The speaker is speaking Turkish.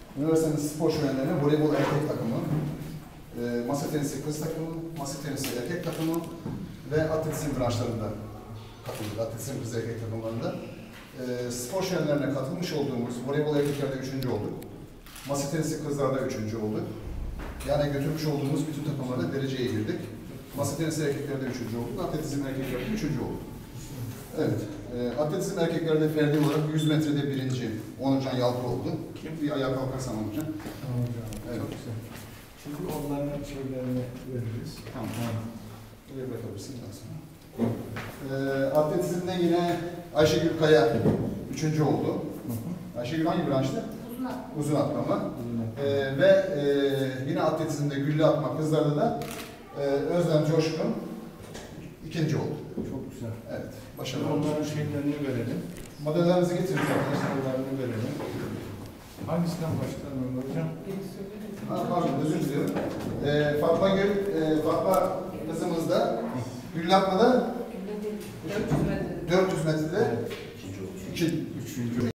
Üniversitenin spor şölenlerine voleybol erkek takımı, masa tenisi kız takımı, masa tenisi erkek takımı ve atletizm branşlarında katıldık. Atletizm kız erkek takımlarında. Spor şölenlerine katılmış olduğumuz voleybol erkeklerde 3. olduk. Masa tenisi kızlarda 3. olduk. Yani götürmüş olduğumuz bütün takımlarda dereceye girdik. Masa tenisi erkeklerde 3. olduk. Atletizm erkeklerde 3. olduk. Evet. Atletizm erkeklerde ferdi olarak 100 metrede 1. Onurcan Yalkı oldu. Kim? Bir ayağa kalkarsan Onurcan. Tamam hocam. Evet. Çok güzel. Şimdi onların şeylerini veririz. Tamam. Buraya bırakabilirsin daha sonra. Atletizmde yine Ayşegül Kaya 3. oldu. Ayşegül hangi branştı? Uzun atlama. Ve yine atletizmde gülle atma kızlarda da Özlem Coşkun 2. oldu. Çok güzel. Evet. Başarılı. Onların şeylerini verelim. Modellerimizi getiririz arkadaşlar. Onlarını verelim. Hangisinden başlayalım hocam? Pardon, özür diliyorum. Fatma kızımız da gülle atmada 400 metrede 2.